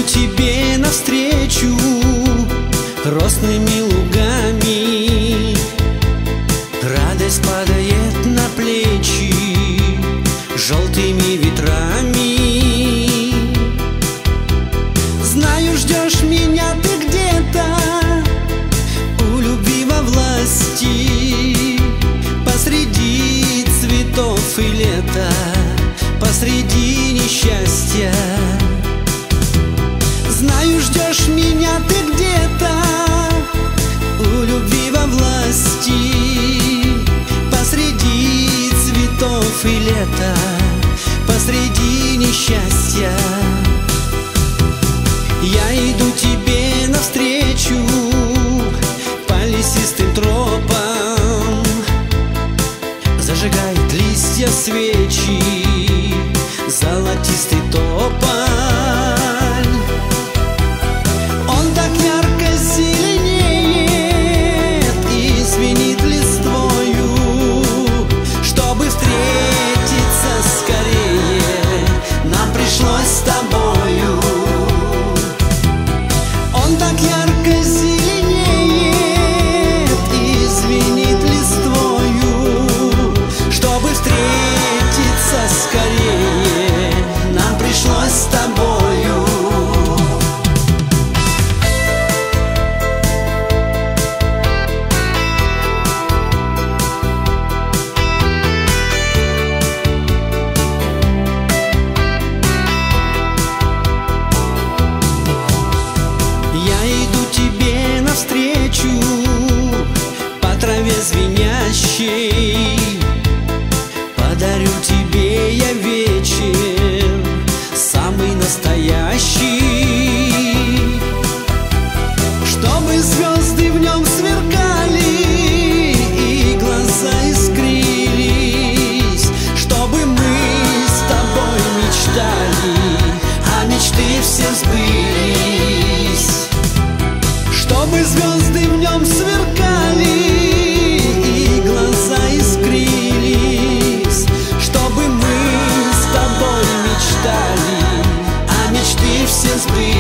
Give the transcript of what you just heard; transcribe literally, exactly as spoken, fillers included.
тебе навстречу росными лугами. Радость падает на плечи желтыми ветрами. Знаю, ждешь меня ты где-то у любви во власти, посреди цветов и лета, посреди несчастья. Знаю, ждешь меня ты где-то у любви во власти, посреди цветов и лета, посреди несчастья. Я иду тебе навстречу по лесистым тропам, зажигает листья свечи золотистый тополь. Он так ярко зеленеет и звенит листвою. Чтобы встретиться скорее, нам пришлось с тобою. Он так ярко зеленеет и звенит листвою. Чтобы встретиться скорее, нам пришлось с тобою. Я иду тебе навстречу по траве звенящей. Подарю тебе я вечер самый настоящий, чтобы звезды в нем сверкали и глаза искрились, чтобы мы с тобой мечтали, а мечты все сбылись. Чтобы звезды в нем сверкали и глаза искрились, чтобы мы с тобой мечтали, а мечты все сбылись.